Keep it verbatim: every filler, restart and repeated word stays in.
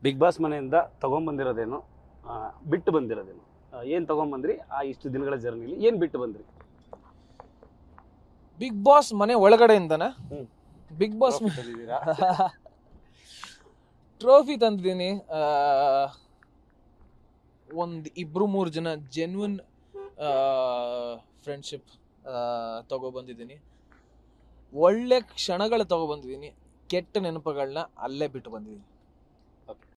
Big boss ಮನೆಯಿಂದ ತಗೊಂಬಂದಿರೋದೇನು, ಆ, ಬಿಟ್ಟು ಬಂದಿರೋದೇನು, ಏನು ತಗೊಂಬಂದ್ರಿ ಆ ಇಷ್ಟು ದಿನಗಳ ಜರ್ನಿಲಿ ಏನು ಬಿಟ್ಟು ಬಂದ್ರಿ? ಬಿಗ್ ಬಾಸ್ ಮನೆ ಒಳಗಡೆಯಿಂದನ ಹ್ಮ್. ಬಿಗ್ ಬಾಸ್ Trophy ತಂದಿದ್ದೀರಾ? ಟ್ರೋಫಿ ತಂದಿದ್ದೀನಿ. ಒಂದು ಇಬ್ರು ಮೂರು ಜನ ಜೆನ್ಯೂನ್ ಫ್ರೆಂಡ್ಶಿಪ್ ತಗೊಬಂದಿದ್ದೀನಿ. ಒಳ್ಳೆ ಕ್ಷಣಗಳು ತಗೊಬಂದಿದ್ದೀನಿ. ಕೆಟ್ಟ ನೆನಪುಗಳನ್ನ ಅಲ್ಲೇ ಬಿಟ್ಟು ಬಂದಿದ್ದೀನಿ.